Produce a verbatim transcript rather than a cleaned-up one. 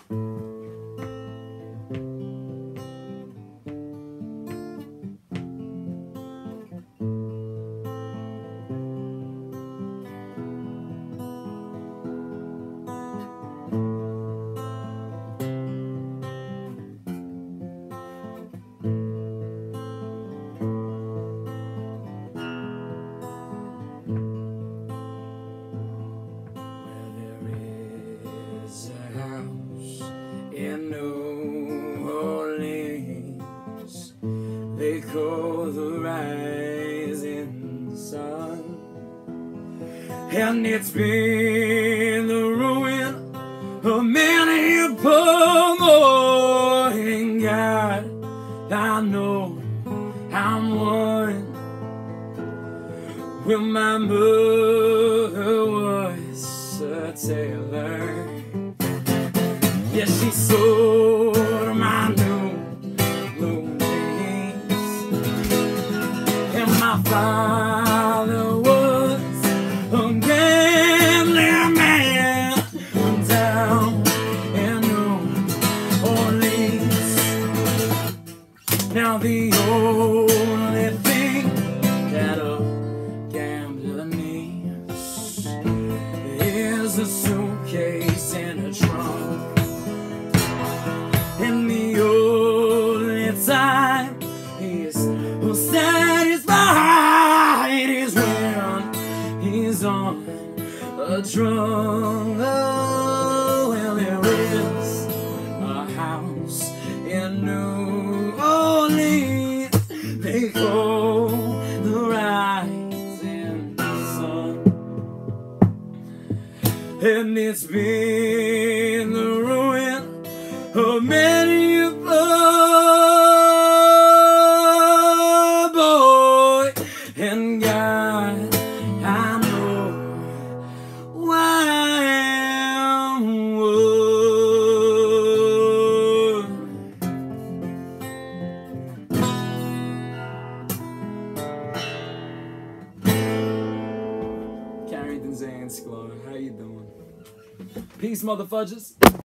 In New Orleans, they call the rising sun, and it's been the ruin of many a poor boy. And God, I know I'm one. Well, my mother was a tailor. Yeah, she sold my new blue jeans, and my father was a gambling man down in New Orleans. Now the only thing that a gambler needs is a suitcase and a trunk. And the only time he's satisfied is when he's on a drunk. Oh, well, there is a house in New Orleans they call the rising sun, and it's been the ruin of many a poor boy. And God, I know why I'm one. Carrington Zane Sklar, how you doing? Peace, motherfudgers.